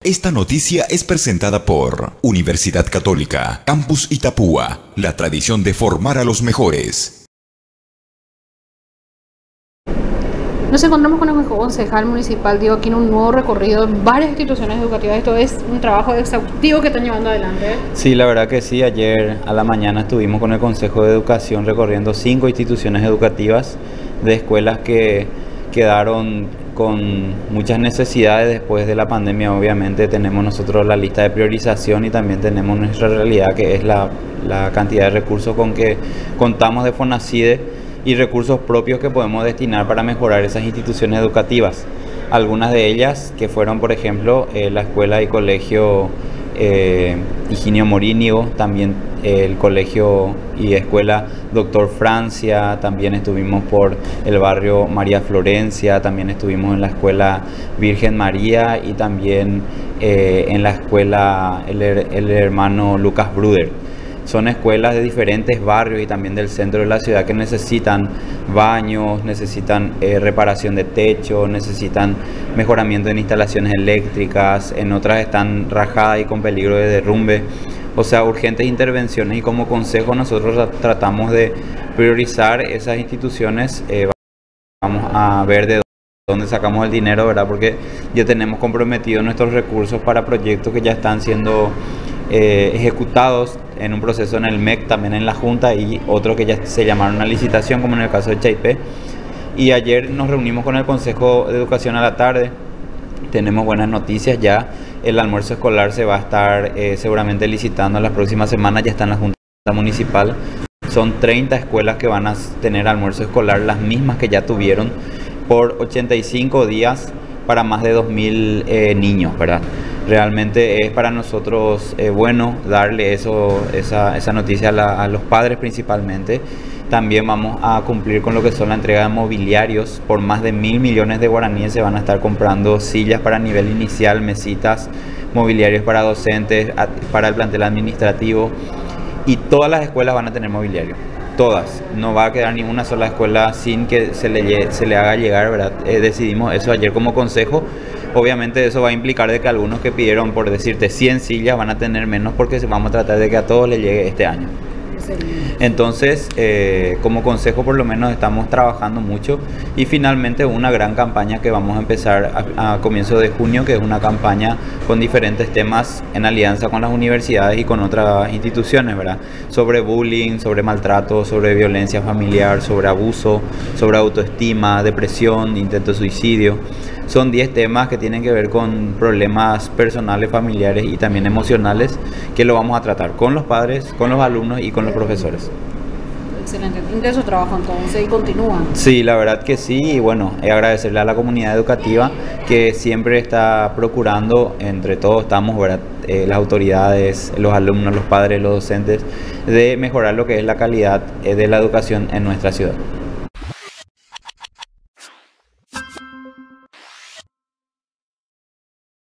Esta noticia es presentada por Universidad Católica, Campus Itapúa, la tradición de formar a los mejores. Nos encontramos con el concejal municipal Diego Aquino, un nuevo recorrido en varias instituciones educativas. Esto es un trabajo exhaustivo que están llevando adelante. Sí, la verdad que sí. Ayer a la mañana estuvimos con el Consejo de Educación recorriendo 5 instituciones educativas de escuelas que quedaron con muchas necesidades después de la pandemia. Obviamente tenemos nosotros la lista de priorización y también tenemos nuestra realidad, que es la cantidad de recursos con que contamos de FONACIDE y recursos propios que podemos destinar para mejorar esas instituciones educativas. Algunas de ellas que fueron, por ejemplo, la escuela y colegio Higinio Morínigo, también el colegio y escuela Doctor Francia, también estuvimos por el barrio María Florencia, también estuvimos en la escuela Virgen María y también en la escuela el hermano Lucas Bruder. Son escuelas de diferentes barrios y también del centro de la ciudad que necesitan baños, necesitan reparación de techo, necesitan mejoramiento en instalaciones eléctricas, en otras están rajadas y con peligro de derrumbe. O sea, urgentes intervenciones, y como consejo nosotros tratamos de priorizar esas instituciones. Vamos a ver de dónde sacamos el dinero, ¿verdad? Porque ya tenemos comprometidos nuestros recursos para proyectos que ya están siendo ejecutados en un proceso en el MEC, también en la Junta, y otros que ya se llamaron a licitación, como en el caso de Chaipé. Y ayer nos reunimos con el Consejo de Educación a la tarde. Tenemos buenas noticias ya. El almuerzo escolar se va a estar seguramente licitando en las próximas semanas, ya está en la Junta Municipal. Son 30 escuelas que van a tener almuerzo escolar, las mismas que ya tuvieron, por 85 días para más de 2.000 niños, ¿verdad? Realmente es para nosotros bueno darle esa noticia a los padres principalmente. También vamos a cumplir con lo que son la entrega de mobiliarios. Por más de 1.000 millones de guaraníes se van a estar comprando sillas para nivel inicial, mesitas, mobiliarios para docentes, para el plantel administrativo. Y todas las escuelas van a tener mobiliario. Todas. No va a quedar ninguna sola escuela sin que se le haga llegar, ¿verdad? Decidimos eso ayer como consejo. Obviamente eso va a implicar de que algunos que pidieron, por decirte, 100 sillas van a tener menos, porque vamos a tratar de que a todos les llegue este año. Entonces, como consejo por lo menos estamos trabajando mucho, y finalmente una gran campaña que vamos a empezar a comienzo de junio, que es una campaña con diferentes temas en alianza con las universidades y con otras instituciones, ¿verdad? Sobre bullying, sobre maltrato, sobre violencia familiar, sobre abuso, sobre autoestima, depresión, intento de suicidio. Son 10 temas que tienen que ver con problemas personales, familiares y también emocionales, que lo vamos a tratar con los padres, con los alumnos y con los profesores. Excelente, intenso trabajo entonces, y continúan. Sí, la verdad que sí, y bueno, agradecerle a la comunidad educativa que siempre está procurando, entre todos estamos, ¿verdad? Las autoridades, los alumnos, los padres, los docentes, de mejorar lo que es la calidad de la educación en nuestra ciudad.